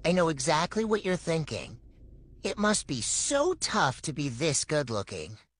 I know exactly what you're thinking. It must be so tough to be this good-looking.